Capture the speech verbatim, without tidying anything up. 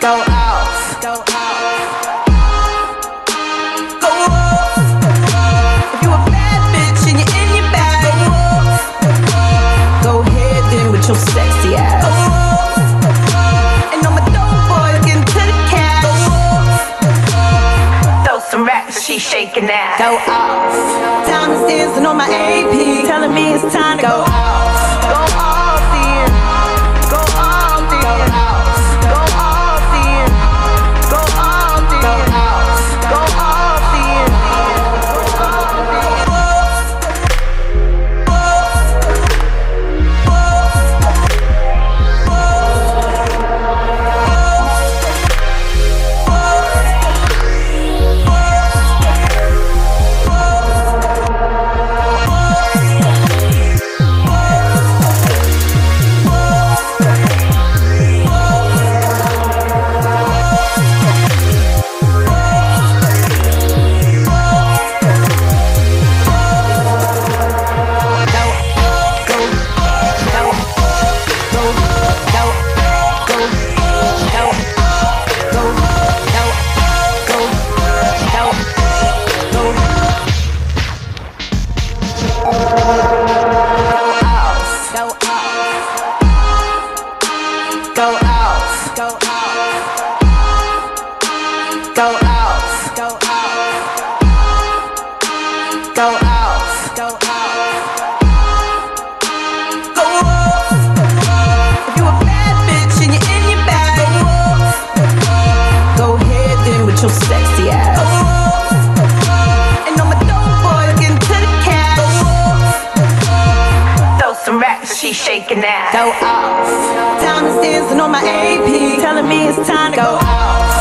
Go off, go off, go off. If you a bad bitch and you're in your bag, go off. Go ahead then with your sexy ass. Go off. And all my dope boys getting to the cash. Go off. Throw some racks, she shaking ass. Go off. Diamonds dancing on my A P, telling me it's time to go off. Go off then. Go off then. Go off. Go off then. Go off then. Go off. Go off then. Your sexy ass. Oh, and all my dope boys getting to the cash. Oh, throw some racks, she shaking ass. Go off. Diamonds dancing on my A P, telling me it's time to go off.